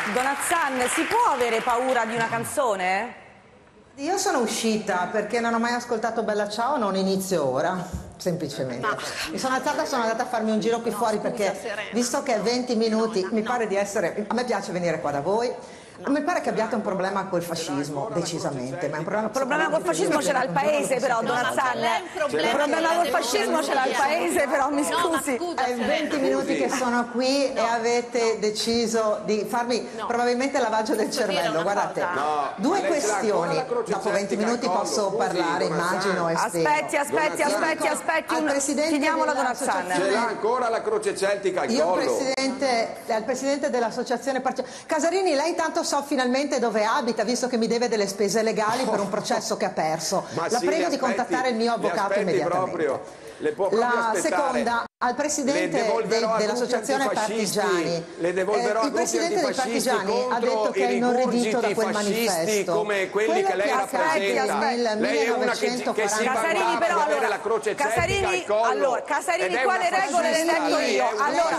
Donazzan, si può avere paura di una canzone? Io sono uscita perché non ho mai ascoltato Bella Ciao, non inizio ora, semplicemente. Mi sono alzata e sono andata a farmi un giro qui fuori perché, visto che è 20 minuti, mi pare di essere... A me piace venire qua da voi. Mi pare che abbiate un problema col fascismo, decisamente, ma è un problema col fascismo ce l'ha il paese però, Donazzan. Il problema col fascismo ce l'ha il paese però, mi scusi. È 20 minuti che sono qui e avete deciso di farmi probabilmente lavaggio del cervello. Guardate, due questioni. Dopo 20 minuti posso parlare, immagino, e spiego. Aspetti, finiamola, Donazzan. Ce l'ha ancora la croce celtica al collo? Io, presidente dell'associazione Casarini, lei intanto so finalmente dove abita, visto che mi deve delle spese legali per un processo che ha perso. La prego di contattare il mio avvocato immediatamente. La seconda, al presidente dell'associazione Partigiani. Le devolerò a gruppi antifascisti contro i rigurgiti fascisti come quelli che lei rappresenta. Lei è una che si Casarini, però, avere la croce celtica al collo. Allora, Casarini, quale regole le detto io? Allora,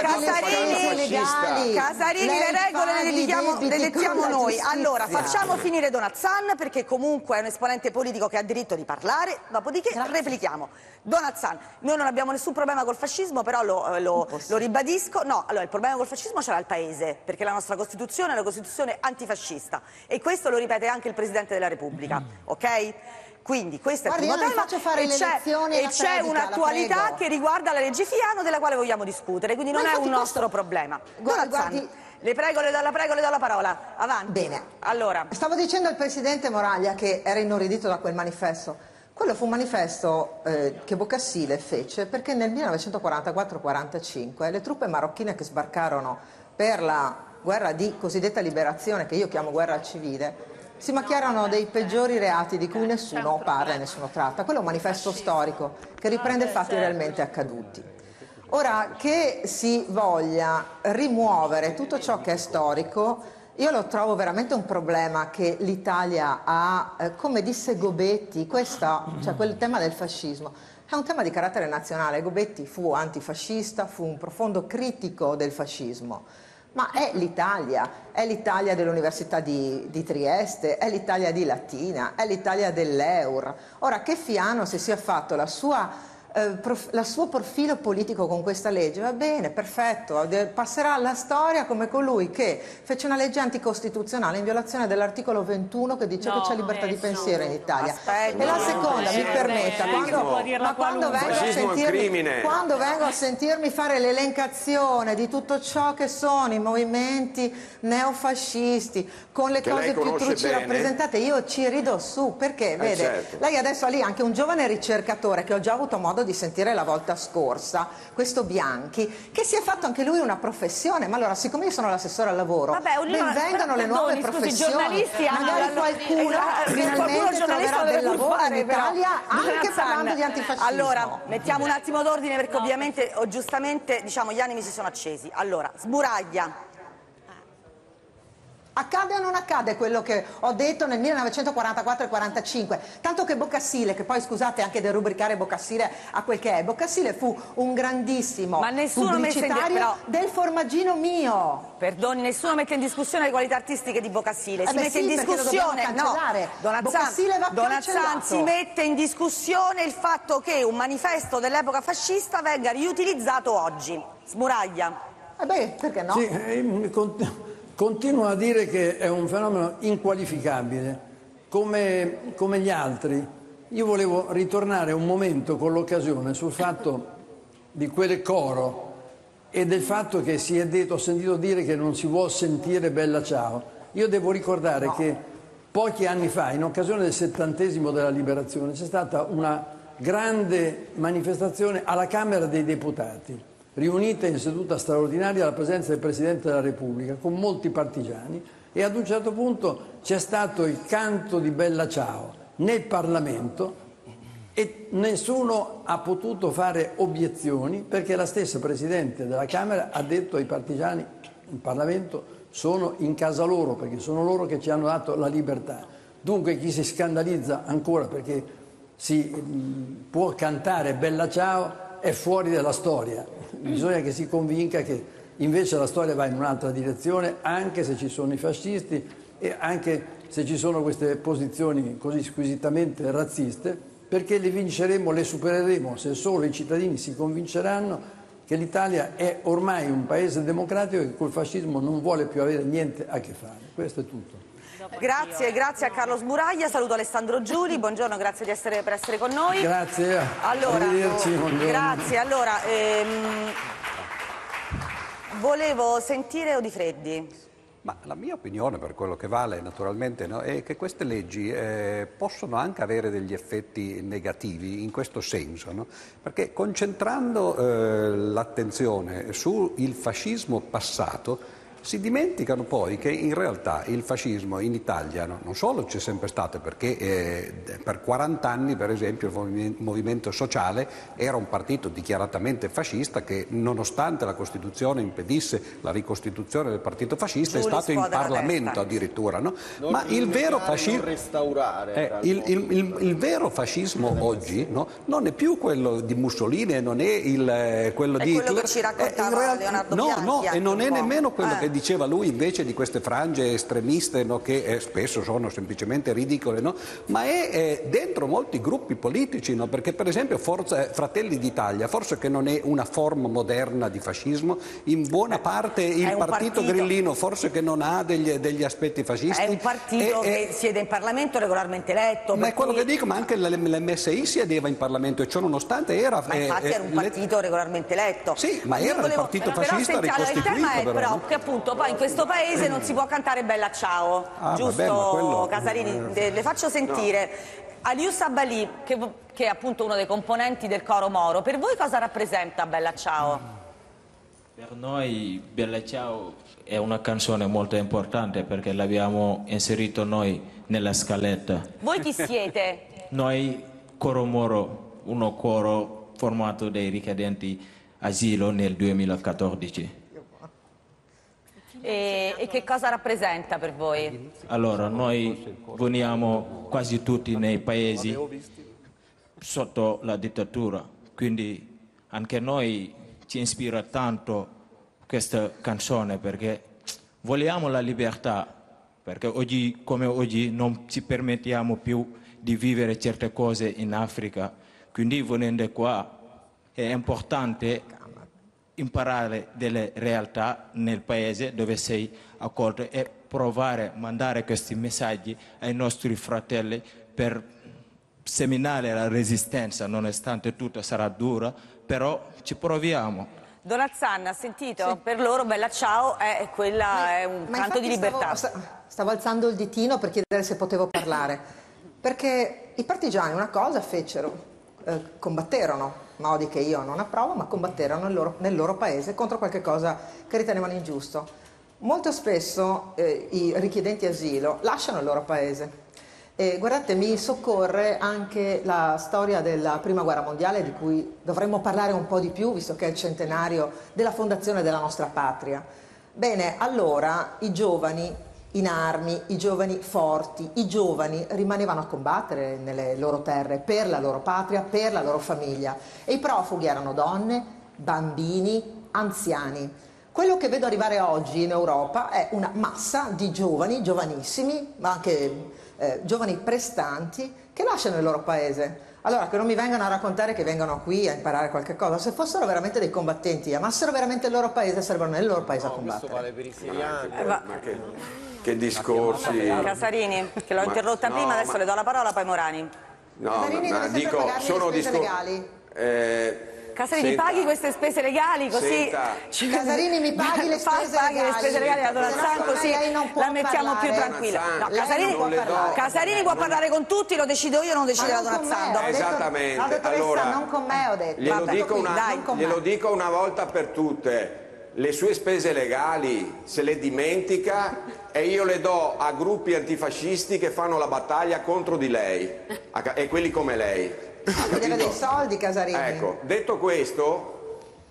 Casarini, le regole le dettiamo noi. Allora, facciamo finire Donazzan, perché comunque è un esponente politico che ha diritto di parlare, dopodiché replichiamo. Donazzan, noi non abbiamo nessun problema col fascismo, però lo ribadisco. No, allora il problema col fascismo ce l'ha il Paese, perché la nostra Costituzione è una Costituzione antifascista e questo lo ripete anche il Presidente della Repubblica, ok? Quindi questo è il primo tema e c'è un'attualità che riguarda la legge Fiano della quale vogliamo discutere, quindi non è un nostro problema. Donazzan, le prego, le do la parola. Avanti. Bene. Allora. Stavo dicendo al Presidente Moraglia che era inorridito da quel manifesto. Quello fu un manifesto che Bocassile fece perché nel 1944-45 le truppe marocchine che sbarcarono per la guerra di cosiddetta liberazione, che io chiamo guerra civile, si macchiarono dei peggiori reati di cui nessuno parla e nessuno tratta. Quello è un manifesto storico che riprende fatti realmente accaduti. Ora, che si voglia rimuovere tutto ciò che è storico, io lo trovo veramente un problema che l'Italia ha, come disse Gobetti, cioè quel tema del fascismo, è un tema di carattere nazionale. Gobetti fu antifascista, fu un profondo critico del fascismo, ma è l'Italia dell'Università di Trieste, è l'Italia di Latina, è l'Italia dell'Eur. Ora, che Fiano si sia fatto il suo profilo politico con questa legge, va bene, perfetto, passerà alla storia come colui che fece una legge anticostituzionale in violazione dell'articolo 21 che dice che c'è libertà di pensiero in Italia. E la seconda, mi permetta, quando vengo a sentirmi fare l'elencazione di tutto ciò che sono i movimenti neofascisti con le cose più truci rappresentate, io ci rido su, perché vede, certo. Lei adesso ha lì anche un giovane ricercatore che ho già avuto modo di sentire la volta scorsa, questo Bianchi, che si è fatto anche lui una professione. Ma allora, siccome io sono l'assessore al lavoro, benvengano le nuove professioni, magari qualcuno finalmente troverà del lavoro in Italia anche parlando di antifascismo. Allora, mettiamo un attimo d'ordine perché ovviamente o giustamente diciamo gli animi si sono accesi. Allora, Smuraglia. Accade o non accade quello che ho detto nel 1944 e 45? Tanto che Bocassile, che poi scusate anche derubricare Bocassile a quel che è, Bocassile fu un grandissimo pubblicitario del formaggino mio. Perdoni, nessuno mette in discussione le qualità artistiche di Bocassile, si mette in discussione, Donazzan si mette in discussione il fatto che un manifesto dell'epoca fascista venga riutilizzato oggi. Smuraglia. Perché no? Sì, continuo a dire che è un fenomeno inqualificabile, come gli altri. Io volevo ritornare un momento con l'occasione sul fatto di quel coro e del fatto che ho sentito dire che non si vuol sentire Bella Ciao. Io devo ricordare che pochi anni fa, in occasione del 70° della liberazione, c'è stata una grande manifestazione alla Camera dei Deputati, riunite in seduta straordinaria alla presenza del Presidente della Repubblica con molti partigiani, e ad un certo punto c'è stato il canto di Bella Ciao nel Parlamento e nessuno ha potuto fare obiezioni perché la stessa Presidente della Camera ha detto ai partigiani in Parlamento sono in casa loro perché sono loro che ci hanno dato la libertà. Dunque chi si scandalizza ancora perché si può cantare Bella Ciao è fuori dalla storia. Bisogna che si convinca che Invece la storia va in un'altra direzione, anche se ci sono i fascisti e anche se ci sono queste posizioni così squisitamente razziste, perché le vinceremo, le supereremo se solo i cittadini si convinceranno che l'Italia è ormai un paese democratico e che col fascismo non vuole più avere niente a che fare. Questo è tutto. Grazie a Carlo Smuraglia, saluto Alessandro Giuli, buongiorno, grazie per essere con noi. Grazie, arrivederci, buongiorno. Grazie, allora, volevo sentire Odifreddi. Ma la mia opinione, per quello che vale naturalmente, no, è che queste leggi possono anche avere degli effetti negativi in questo senso, no? Perché concentrando l'attenzione sul fascismo passato si dimenticano poi che in realtà il fascismo in Italia non solo c'è sempre stato, perché per 40 anni per esempio il Movimento Sociale era un partito dichiaratamente fascista che nonostante la Costituzione impedisse la ricostituzione del partito fascista è stato in Parlamento addirittura, no? Ma il vero fascismo, il vero fascismo oggi, no, non è più quello di Mussolini e non è quello di Hitler, quello che ci raccontava Leonardo Bianchi, e non è nemmeno quello che diceva lui invece di queste frange estremiste, no, che spesso sono semplicemente ridicole, no? Ma è dentro molti gruppi politici, no? Perché per esempio Fratelli d'Italia, forse che non è una forma moderna di fascismo, in buona parte il partito grillino forse che non ha degli aspetti fascisti. È un partito che siede in Parlamento regolarmente eletto. Ma è quello che dico, ma anche l'MSI siedeva in Parlamento e ciò nonostante era... Ma infatti era un partito regolarmente eletto. Sì, ma era il partito fascista ricostituito. Il tema è però no? che appunto poi in questo paese non si può cantare Bella Ciao, giusto, vabbè, Casarini? Le faccio sentire. Aliou Sabalì, che è appunto uno dei componenti del coro Moro, per voi cosa rappresenta Bella Ciao? Per noi Bella Ciao è una canzone molto importante perché l'abbiamo inserito noi nella scaletta. Voi chi siete? Noi Coro Moro, uno coro formato dai richiedenti asilo nel 2014. E che cosa rappresenta per voi? Allora, noi veniamo quasi tutti nei paesi sotto la dittatura, quindi anche noi ci ispira tanto questa canzone perché vogliamo la libertà, perché oggi come oggi non ci permettiamo più di vivere certe cose in Africa, quindi venendo qua è importante imparare delle realtà nel paese dove sei accolto e provare a mandare questi messaggi ai nostri fratelli per seminare la resistenza, nonostante tutto sarà dura, però ci proviamo. Donat-san, ha sentito? Sì. Per loro Bella Ciao è un canto di libertà. Stavo alzando il ditino per chiedere se potevo parlare, perché i partigiani una cosa fecero, combatterono, modi che io non approvo, ma combatterono nel loro paese contro qualche cosa che ritenevano ingiusto. Molto spesso i richiedenti asilo lasciano il loro paese. E guardate, mi soccorre anche la storia della Prima Guerra Mondiale, di cui dovremmo parlare un po' di più, visto che è il centenario della fondazione della nostra patria. Bene, allora i giovani in armi, i giovani forti, i giovani rimanevano a combattere nelle loro terre per la loro patria, per la loro famiglia, e i profughi erano donne, bambini, anziani. Quello che vedo arrivare oggi in Europa è una massa di giovani, giovanissimi, ma anche giovani prestanti che lasciano il loro paese. Allora, che non mi vengano a raccontare che vengono qui a imparare qualche cosa. Se fossero veramente dei combattenti, amassero veramente il loro paese, sarebbero nel loro paese a combattere. Vale per i siriani. Che discorsi. Casarini, che l'ho interrotta prima, adesso le do la parola, poi Morani. Dico, sono discorsi legali. Casarini, paghi queste spese legali così. Casarini, mi paghi le spese legali a Donat-san, così la mettiamo più tranquilla. No, Casarini può parlare con tutti, lo decido io, non decide la Donat-san. Esattamente. Allora, non con me ho detto. Glielo dico una volta per tutte. Le sue spese legali se le dimentica e io le do a gruppi antifascisti che fanno la battaglia contro di lei e quelli come lei. Mi deve dei soldi, Casarini. Ecco, detto questo,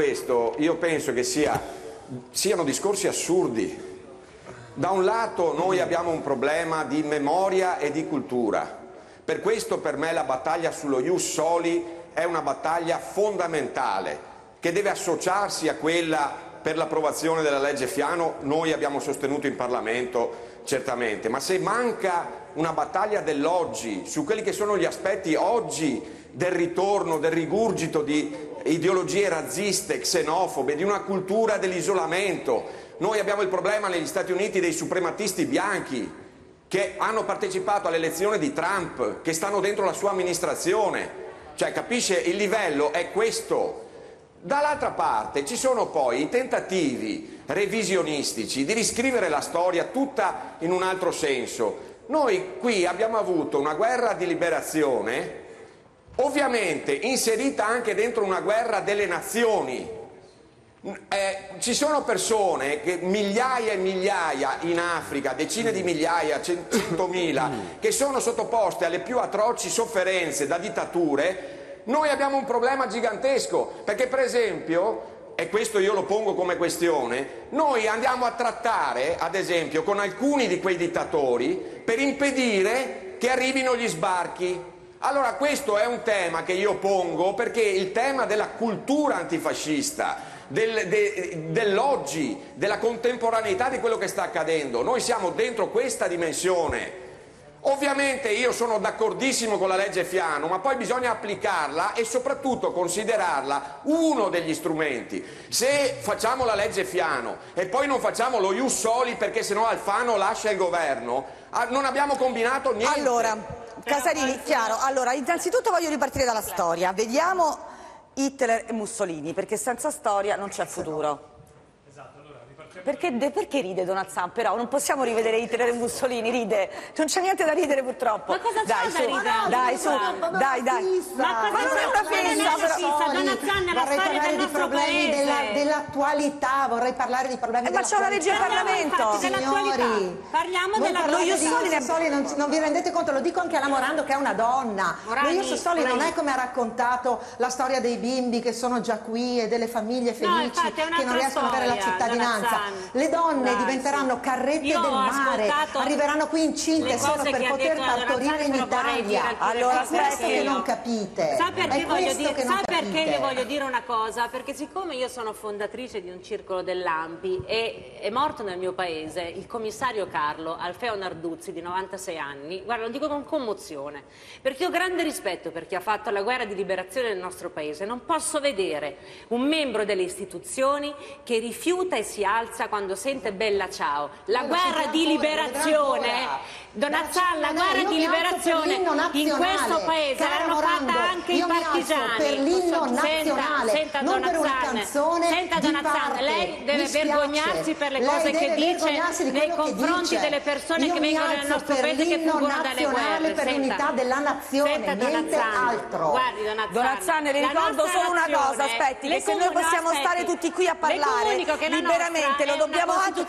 io penso che siano discorsi assurdi. Da un lato noi abbiamo un problema di memoria e di cultura. Per questo per me la battaglia sullo ius soli è una battaglia fondamentale, che deve associarsi a quella per l'approvazione della legge Fiano, noi abbiamo sostenuto in Parlamento certamente, ma se manca una battaglia dell'oggi su quelli che sono gli aspetti oggi del ritorno, del rigurgito di ideologie razziste, xenofobe, di una cultura dell'isolamento. Noi abbiamo il problema negli Stati Uniti dei suprematisti bianchi che hanno partecipato all'elezione di Trump, che stanno dentro la sua amministrazione. Cioè, capisce, il livello è questo. Dall'altra parte ci sono poi i tentativi revisionistici di riscrivere la storia tutta in un altro senso. Noi qui abbiamo avuto una guerra di liberazione, ovviamente inserita anche dentro una guerra delle nazioni. Ci sono persone, migliaia e migliaia in Africa, decine di migliaia, 100.000, che sono sottoposte alle più atroci sofferenze da dittature. Noi abbiamo un problema gigantesco, perché per esempio, e questo io lo pongo come questione, noi andiamo a trattare, ad esempio, con alcuni di quei dittatori per impedire che arrivino gli sbarchi. Allora questo è un tema che io pongo perché il tema della cultura antifascista, dell'oggi, della contemporaneità di quello che sta accadendo, noi siamo dentro questa dimensione. Ovviamente io sono d'accordissimo con la legge Fiano, ma poi bisogna applicarla e soprattutto considerarla uno degli strumenti. Se facciamo la legge Fiano e poi non facciamo lo ius soli perché sennò Alfano lascia il governo, non abbiamo combinato niente. Allora, Casarini, chiaro. Allora, innanzitutto voglio ripartire dalla storia. Vediamo Hitler e Mussolini, perché senza storia non c'è futuro. Perché ride Donald Trump? Però non possiamo rivedere Hitler e Mussolini, ride. Non c'è niente da ridere purtroppo. Ma cosa c'è da ridere? Dai, su, dai. Ma cosa c'è da fissa? Donald Trump è la storia del nostro paese. Dell'attualità, vorrei parlare di problemi ma c'è una legge in Parlamento. Signori, parliamo della Ius Soli, non vi rendete conto, lo dico anche alla Morando che è una donna. Lo Ius Soli non è come ha raccontato la storia dei bimbi che sono già qui e delle famiglie felici che non riescono ad avere la cittadinanza. Le donne diventeranno carrette del mare, arriveranno qui incinte solo per poter partorire in Italia. Allora, è questo che non capite. Sa perché vi voglio dire una cosa? Perché siccome io sono fondatrice di un circolo dell'ANPI e è morto nel mio paese il commissario Carlo Alfeo Narduzzi di 96 anni, guarda, lo dico con commozione, perché ho grande rispetto per chi ha fatto la guerra di liberazione del nostro paese. Non posso vedere un membro delle istituzioni che rifiuta e si alza quando sente bella ciao. La guerra di liberazione, Donazzan, la guerra di liberazione in questo paese l'hanno fatta anche i partigiani. Per l'inno nazionale, senta non per una canzone di parte. Lei deve vergognarsi per le cose che dice nei confronti delle persone che vengono nel nostro paese che fuggono dalle guerre. Per l'unità della nazione, niente altro. Guardi, Donazzan, le ricordo solo una cosa, aspetti, che se noi possiamo stare tutti qui a parlare liberamente, lo dobbiamo anche.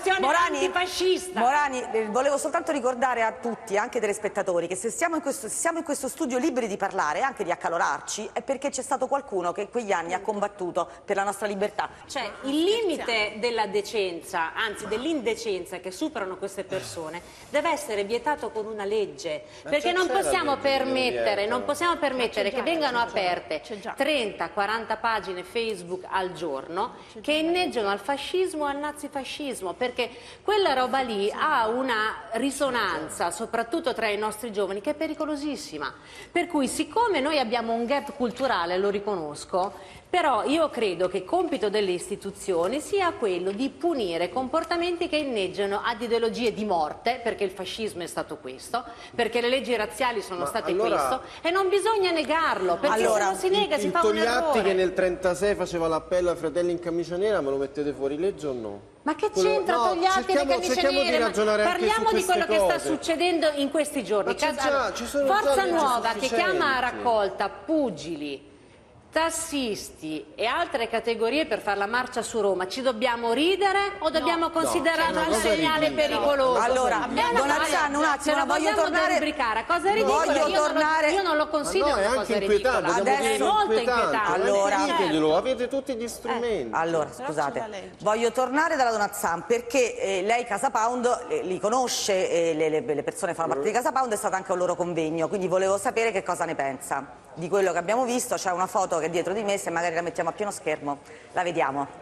Morani, volevo soltanto ricordare a tutti, anche telespettatori, che se siamo in questo studio liberi di parlare e anche di accalorarci è perché c'è stato qualcuno che in quegli anni ha combattuto per la nostra libertà. Cioè, il limite della decenza, anzi dell'indecenza che superano queste persone, deve essere vietato con una legge, perché non possiamo permettere che vengano aperte 30-40 pagine Facebook al giorno che inneggiano al fascismo e al nazifascismo, perché quella roba lì ha una risonanza soprattutto tra i nostri giovani che è pericolosissima, per cui siccome noi abbiamo un gap culturale, lo riconosco, però io credo che il compito delle istituzioni sia quello di punire comportamenti che inneggiano ad ideologie di morte, perché il fascismo è stato questo, perché le leggi razziali sono state questo, e non bisogna negarlo, perché se non si nega si fa un errore. Togliatti che nel 1936 faceva l'appello ai fratelli in camicia nera, me lo mettete fuori legge o no? Ma che c'entra Togliatti le camicie nere? Parliamo di quello che sta succedendo in questi giorni. Forza Nuova che chiama a raccolta pugili, tassisti e altre categorie per fare la marcia su Roma, ci dobbiamo ridere o dobbiamo considerarlo un segnale pericoloso? Allora, Donazzan, un attimo, voglio tornare. Cosa ridicola? Io non lo considero una cosa ridicola. Adesso è molto inquietante. Allora, avete tutti gli strumenti. Allora, scusate, voglio tornare dalla Donazzan perché lei Casa Pound li conosce, le persone che fanno parte di Casa Pound, è stato anche un loro convegno, quindi volevo sapere che cosa ne pensa di quello che abbiamo visto. C'è una foto che è dietro di me, se magari la mettiamo a pieno schermo la vediamo.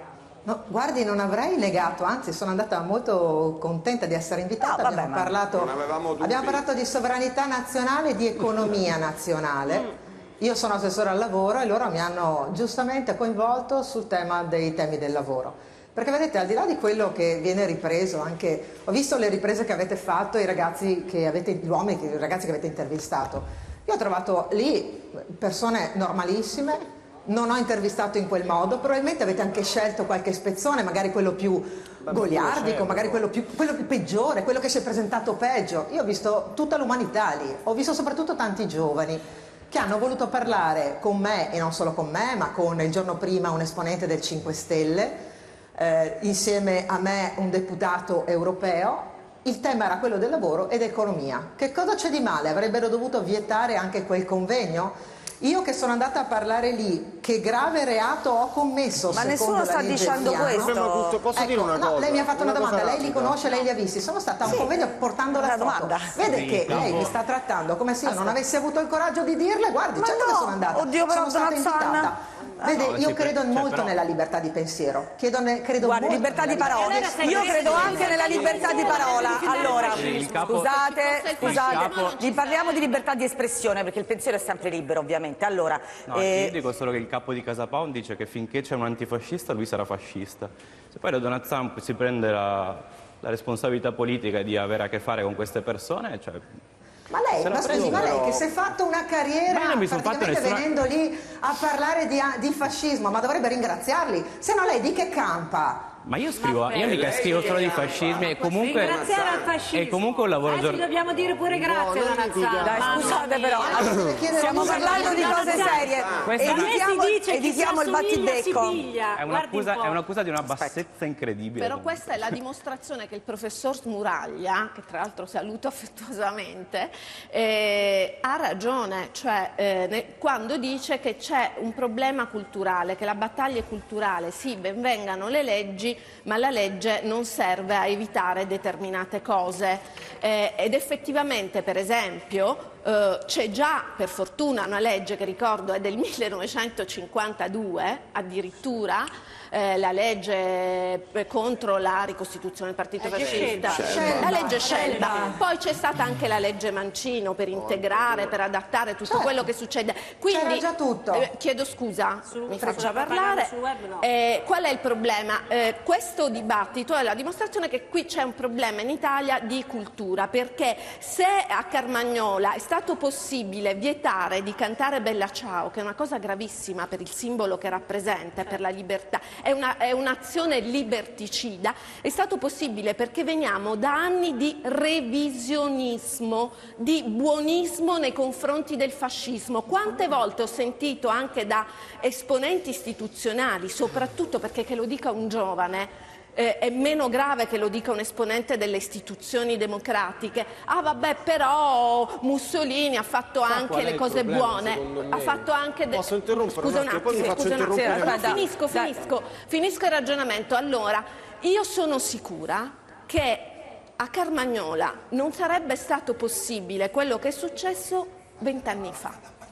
No, guardi, non avrei negato, anzi sono andata molto contenta di essere invitata. No, vabbè, abbiamo parlato di sovranità nazionale e di economia nazionale. Io sono assessore al lavoro e loro mi hanno giustamente coinvolto sul tema dei temi del lavoro. Perché vedete, al di là di quello che viene ripreso, anche ho visto le riprese che avete fatto, i ragazzi che avete intervistato. Io ho trovato lì persone normalissime. Non ho intervistato in quel modo, probabilmente avete anche scelto qualche spezzone, magari quello più goliardico, magari quello più peggiore, quello che si è presentato peggio. Io ho visto tutta l'umanità lì, ho visto soprattutto tanti giovani che hanno voluto parlare con me, e non solo con me, ma con il giorno prima un esponente del 5 Stelle, insieme a me un deputato europeo. Il tema era quello del lavoro ed economia. Che cosa c'è di male? Avrebbero dovuto vietare anche quel convegno? Io che sono andata a parlare lì, che grave reato ho commesso? Ma nessuno sta dicendo questo. Posso dire una cosa? Lei mi ha fatto una domanda, lei li conosce, lei li ha visti. Sono stata a un convegno portando la foto. Domanda. Vede che lei mi sta trattando come se io non avessi avuto il coraggio di dirle, guardi, certo che sono andata. Oddio, però sono stata invitata. Vede, io credo molto nella libertà di pensiero. Credo Guarda, molto libertà di parola. Io credo anche nella libertà di parola. Allora, scusate, parliamo di libertà di espressione, perché il pensiero è sempre libero, ovviamente. Allora, no, io dico solo che il capo di Casa Pound dice che finché c'è un antifascista lui sarà fascista. Se poi Donald Trump si prende la responsabilità politica di avere a che fare con queste persone, cioè... Ma lei che si è fatto una carriera praticamente venendo lì a parlare di fascismo, ma dovrebbe ringraziarli, se no lei di che campa? Ma io mica scrivo solo di fascismi e comunque ringraziare al fascismo. È comunque un lavoro ci dobbiamo dire pure grazie a Donazzano. Dai, scusate però, stiamo parlando di cose serie. Evitiamo il battibecco. È un'accusa di una bassezza incredibile. Però questa è la dimostrazione che il professor Smuraglia, che tra l'altro saluto affettuosamente, ha ragione, cioè quando dice che c'è un problema culturale, che la battaglia è culturale, sì, ben vengano le leggi, ma la legge non serve a evitare determinate cose ed effettivamente, per esempio, c'è già per fortuna una legge che ricordo è del 1952 addirittura, la legge contro la ricostituzione del partito fascista, la legge Scelba, poi c'è stata anche la legge Mancino per integrare, per adattare tutto quello che succede. Quindi c'era già tutto. Chiedo scusa, mi faccia parlare. Qual è il problema? Questo dibattito è la dimostrazione che qui c'è un problema in Italia di cultura, perché se a Carmagnola è stato possibile vietare di cantare Bella Ciao, che è una cosa gravissima per il simbolo che rappresenta, per la libertà, è un'azione liberticida, è stato possibile perché veniamo da anni di revisionismo, di buonismo nei confronti del fascismo. Quante volte ho sentito anche da esponenti istituzionali, soprattutto perché che lo dica un giovane, è meno grave che lo dica un esponente delle istituzioni democratiche. Ah vabbè, però Mussolini ha fatto anche le cose buone, ha fatto anche Posso interrompere? Scusa un attimo, finisco il ragionamento. Allora, io sono sicura che a Carmagnola non sarebbe stato possibile quello che è successo 20 anni fa,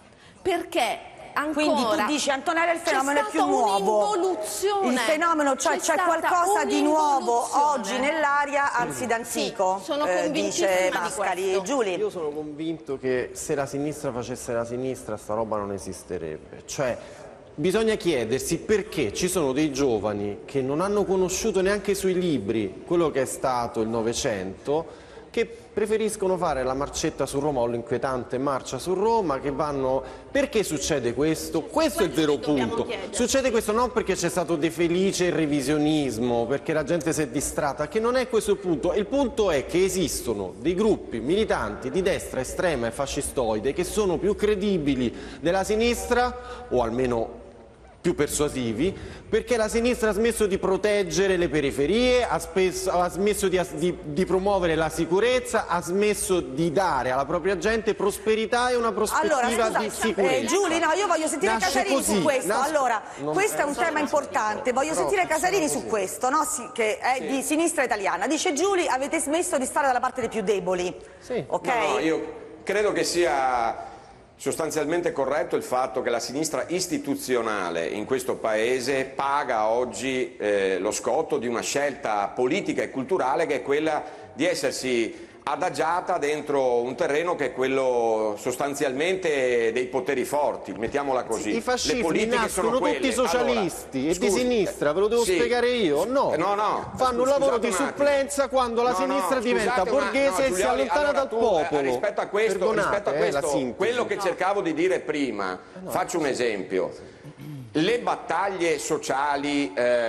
perché ancora, quindi tu dici, Antonella, il fenomeno è più nuovo. Il fenomeno, cioè c'è qualcosa di nuovo oggi nell'aria, anzi d'antico, sono dice Mascari. Giulia. Io sono convinto che se la sinistra facesse la sinistra sta roba non esisterebbe. Cioè, bisogna chiedersi perché ci sono dei giovani che non hanno conosciuto neanche sui libri quello che è stato il Novecento, che preferiscono fare la marcetta su Roma o l'inquietante marcia su Roma, che vanno... Perché succede questo? Questo è il vero punto. Succede questo non perché c'è stato De Felice e il revisionismo, perché la gente si è distratta, che non è questo il punto. Il punto è che esistono dei gruppi militanti di destra estrema e fascistoide che sono più credibili della sinistra, o almeno più persuasivi, perché la sinistra ha smesso di proteggere le periferie, ha smesso di promuovere la sicurezza, ha smesso di dare alla propria gente prosperità e una prospettiva di sicurezza. Giulia, no, io voglio sentire Casarini su questo. Allora, questo è un tema importante, voglio sentire Casarini su questo, no? Che è di sinistra italiana. Dice Giulia, avete smesso di stare dalla parte dei più deboli. Sì. Ok? No, io credo che sia sostanzialmente corretto il fatto che la sinistra istituzionale in questo Paese paga oggi lo scotto di una scelta politica e culturale che è quella di essersi adagiata dentro un terreno che è quello sostanzialmente dei poteri forti, mettiamola così. I fascisti le politiche nascono sono quelle. tutti socialisti, allora, e di sinistra, ve lo devo spiegare io? No, fanno un lavoro di supplenza quando la sinistra diventa borghese e si allontana dal popolo. Rispetto a questo, quello che cercavo di dire prima, faccio un esempio. Le battaglie sociali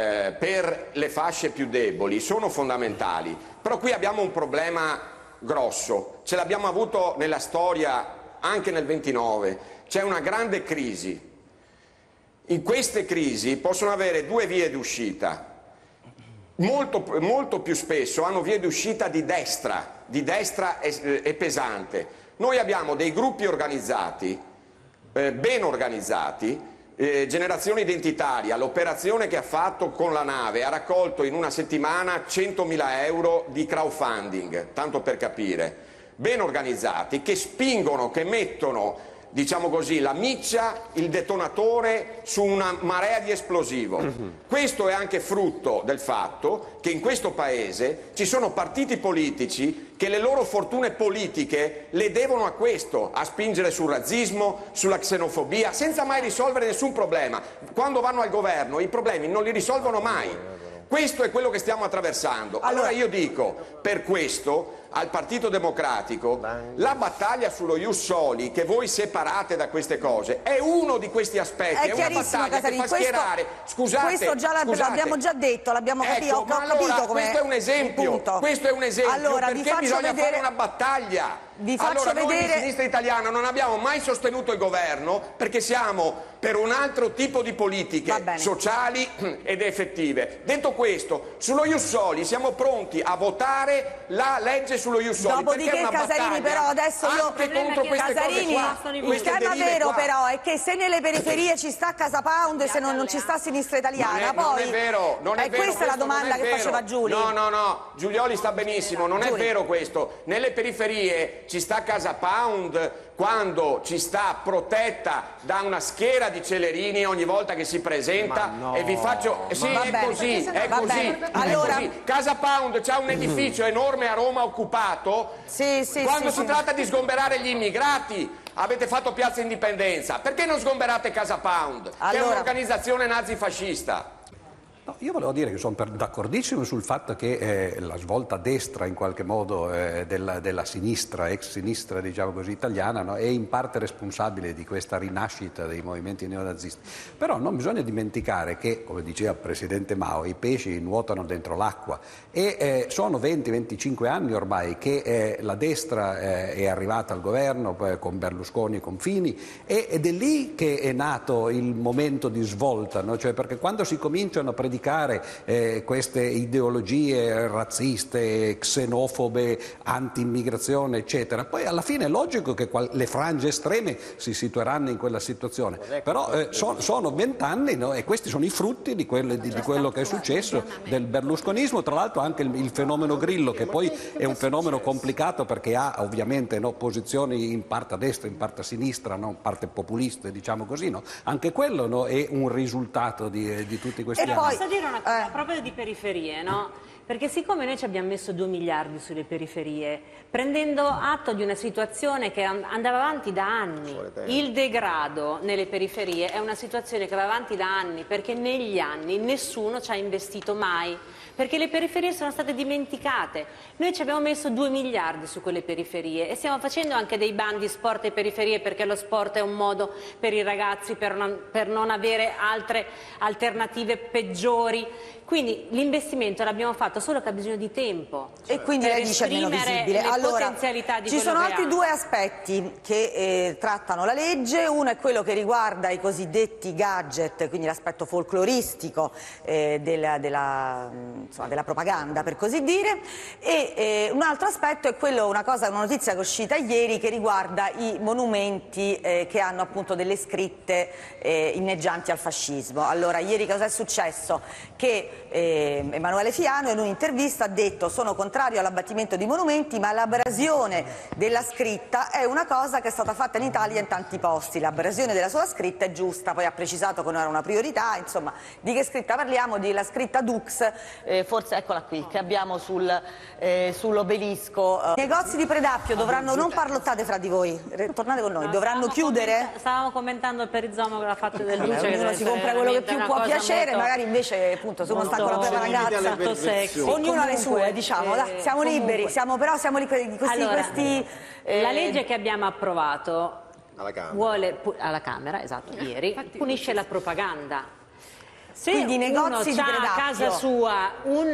per le fasce più deboli sono fondamentali, però qui abbiamo un problema grosso, ce l'abbiamo avuto nella storia anche nel 29, c'è una grande crisi. In queste crisi possono avere due vie di uscita, molto più spesso hanno vie di uscita di destra e pesante. Noi abbiamo dei gruppi organizzati, ben organizzati. Generazione Identitaria, l'operazione che ha fatto con la nave, ha raccolto in una settimana 100.000 euro di crowdfunding, tanto per capire, ben organizzati, che spingono, che mettono, diciamo così, la miccia, il detonatore su una marea di esplosivo. Questo è anche frutto del fatto che in questo Paese ci sono partiti politici che le loro fortune politiche le devono a questo, a spingere sul razzismo, sulla xenofobia, senza mai risolvere nessun problema. Quando vanno al governo i problemi non li risolvono mai. Questo è quello che stiamo attraversando. Allora io dico, per questo, al Partito Democratico, la battaglia sullo ius soli, che voi separate da queste cose, è uno di questi aspetti, è una battaglia che fa schierare... Questo già l'abbiamo già detto, l'abbiamo capito, ho capito come... Questo è un esempio, allora, perché bisogna fare una battaglia. Allora, noi di Sinistra Italiana non abbiamo mai sostenuto il governo perché siamo per un altro tipo di politiche sociali ed effettive. Detto questo, sullo ius soli siamo pronti a votare la legge sullo ius soli. Dopodiché, Casarini, però adesso io contro queste Casarini, cose qua, il tema vero però è che se nelle periferie ci sta Casa Pound e se non ci sta Sinistra Italiana, non è vero, questa è la domanda che faceva Giulio. No, Giulioli sta benissimo, non è vero questo. Nelle periferie ci sta Casa Pound quando ci sta protetta da una schiera di celerini ogni volta che si presenta e vi faccio... Sì, è così. Allora... Casa Pound c'ha un edificio enorme a Roma occupato. Quando si tratta di sgomberare gli immigrati avete fatto Piazza Indipendenza. Perché non sgomberate Casa Pound, che è un'organizzazione nazifascista? No, io volevo dire che sono d'accordissimo sul fatto che la svolta a destra in qualche modo della sinistra, ex sinistra diciamo così italiana, no, è in parte responsabile di questa rinascita dei movimenti neonazisti. Però non bisogna dimenticare che, come diceva il presidente Mao, i pesci nuotano dentro l'acqua e sono 20-25 anni ormai che la destra è arrivata al governo con Berlusconi e con Fini ed è lì che è nato il momento di svolta, no? Cioè, perché quando si cominciano a predicare queste ideologie razziste, xenofobe, anti-immigrazione, eccetera. Poi alla fine è logico che le frange estreme si situeranno in quella situazione. Però sono 20 anni, no? E questi sono i frutti di quello che è successo del berlusconismo. Tra l'altro anche il fenomeno Grillo, che poi è un fenomeno complicato perché ha ovviamente posizioni in parte a destra, in parte a sinistra, in parte populiste, diciamo così. No? Anche quello è un risultato di tutti questi anni. Posso dire una cosa, proprio di periferie, no? Perché siccome noi ci abbiamo messo 2 miliardi sulle periferie, prendendo atto di una situazione che andava avanti da anni, il degrado nelle periferie è una situazione che va avanti da anni, perché negli anni nessuno ci ha investito mai, perché le periferie sono state dimenticate. Noi ci abbiamo messo 2 miliardi su quelle periferie e stiamo facendo anche dei bandi sport e periferie, perché lo sport è un modo per i ragazzi per non avere altre alternative peggiori. Quindi l'investimento l'abbiamo fatto, solo che ha bisogno di tempo. E quindi lei dice meno visibile. Allora, ci sono altri 2 aspetti che trattano la legge. Uno è quello che riguarda i cosiddetti gadget, quindi l'aspetto folcloristico della propaganda, per così dire, e un altro aspetto è quello, una notizia che è uscita ieri, che riguarda i monumenti che hanno appunto delle scritte inneggianti al fascismo. Allora, ieri cosa è successo? che Emanuele Fiano in un'intervista ha detto: sono contrario all'abbattimento di monumenti, ma l'abrasione della scritta è una cosa che è stata fatta in Italia in tanti posti, l'abrasione della sua scritta è giusta. Poi ha precisato che non era una priorità. Insomma, di che scritta parliamo? Della scritta Dux, forse eccola qui, che abbiamo sull'obelisco. I negozi di Predappio dovranno, non parlottate fra di voi, tornate con noi, dovranno chiudere? Stavamo commentando il perizomo che l'ha fatto del Duce. Ognuno si compra quello che più può piacere, magari invece appunto se uno sta con la propria ragazza, ognuno ha le sue, diciamo, siamo liberi, però siamo liberi di questi... La legge che abbiamo approvato alla Camera, esatto, ieri, punisce la propaganda. Se quindi negozi uno ha a casa sua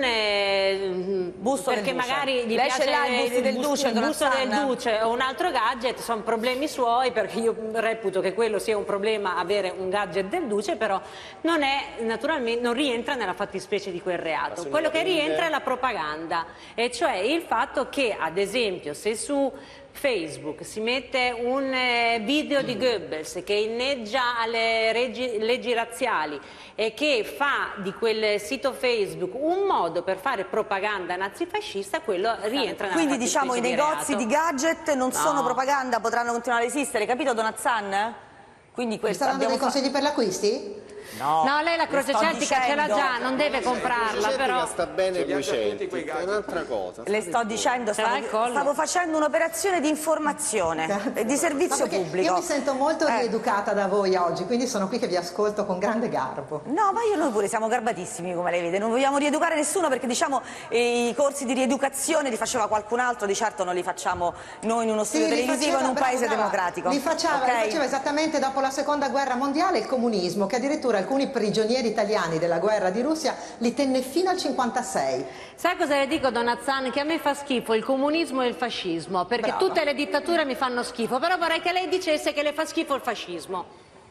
un busto perché magari gli piace il busto del Duce o un altro gadget, sono problemi suoi, perché io reputo che quello sia un problema avere un gadget del Duce, però non è, naturalmente non rientra nella fattispecie di quel reato. Quello che rientra è la propaganda, e cioè il fatto che, ad esempio, se su Facebook si mette un video di Goebbels che inneggia alle leggi razziali e che fa di quel sito Facebook un modo per fare propaganda nazifascista, quello rientra nella Quindi diciamo i negozi di gadget non sono propaganda, potranno continuare ad esistere, capito Donazzan? Quindi questo sta dando dei consigli per l'acquisti? No, lei la croce celtica ce l'ha già, non deve comprarla, però sta bene 200, è un'altra cosa. Le sto dicendo, stavo facendo un'operazione di informazione e di servizio pubblico. Io mi sento molto rieducata da voi oggi, quindi sono qui che vi ascolto con grande garbo. No, ma noi pure siamo garbatissimi, come lei vede, non vogliamo rieducare nessuno, perché diciamo i corsi di rieducazione li faceva qualcun altro, di certo non li facciamo noi in uno studio televisivo in un paese democratico. Li faceva esattamente dopo la seconda guerra mondiale il comunismo, che addirittura alcuni prigionieri italiani della guerra di Russia li tenne fino al 56. Sai cosa le dico, Donazzan? Che a me fa schifo il comunismo e il fascismo, perché tutte le dittature mi fanno schifo, però vorrei che lei dicesse che le fa schifo il fascismo.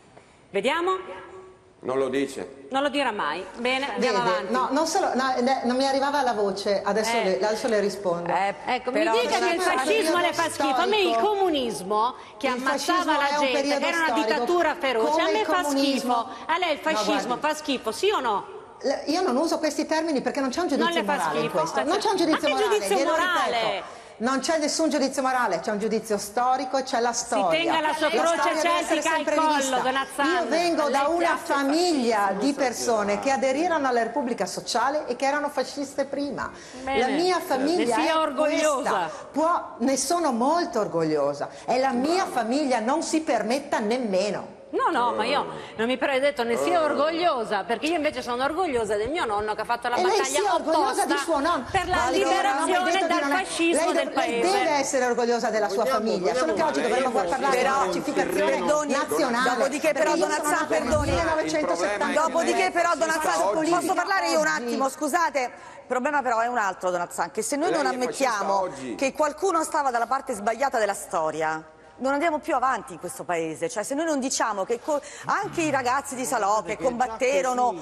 Vediamo? Non lo dice. Non lo dirà mai. Bene, andiamo avanti. No, non mi arrivava la voce, adesso le rispondo. Ecco, mi dica che il fascismo le fa schifo. A me il comunismo, che ammazzava la gente, che era una dittatura feroce, a me fa schifo. A lei il fascismo fa schifo, sì o no? Io non uso questi termini perché non c'è un giudizio morale in questo. Non c'è un giudizio morale. Ma che giudizio morale? Non c'è nessun giudizio morale, c'è un giudizio storico e c'è la storia. Si tenga la sua croce celtica al collo, Donazzan. Io vengo da una famiglia di persone che aderirono alla Repubblica Sociale e che erano fasciste prima. Bene. La mia famiglia ne sia è orgogliosa. ne sono molto orgogliosa e la mia famiglia non si permetta nemmeno. No, ma io non mi pare detto ne sia orgogliosa, perché io invece sono orgogliosa del mio nonno che ha fatto la battaglia opposta di suo nonno. per la liberazione dal fascismo del paese. Lei deve essere orgogliosa della sua famiglia, solo che oggi dovremmo parlare di pacificazione nazionale. Dopodiché però Donazzan, perdoni, dopodiché però Donazzan, posso parlare io un attimo, scusate? Il problema però è un altro, Donazzan, che se noi non ammettiamo che qualcuno stava dalla parte sbagliata della storia, non andiamo più avanti in questo paese. Cioè, se noi non diciamo che anche i ragazzi di Salò che combatterono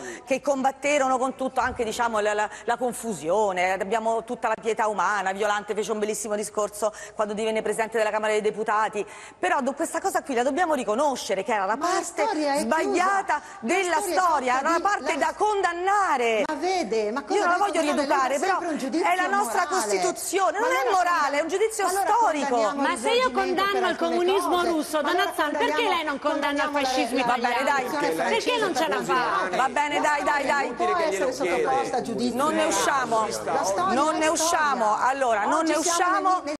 con tutto, anche diciamo la confusione, abbiamo tutta la pietà umana, Violante fece un bellissimo discorso quando divenne presidente della Camera dei Deputati, però questa cosa qui la dobbiamo riconoscere, che era la parte sbagliata della storia, era una parte da condannare. Ma vede, ma cosa io non la voglio rieducare, però è la nostra Costituzione, non è morale, è un giudizio storico. Ma se io condanno il comunismo russo, Donazzan, perché lei non condanna il fascismo italiano? Va bene, dai. Perché non ce la fa? Va bene, dai. Può essere sottoposta a giudizio. Non ne usciamo. Allora, non ne usciamo.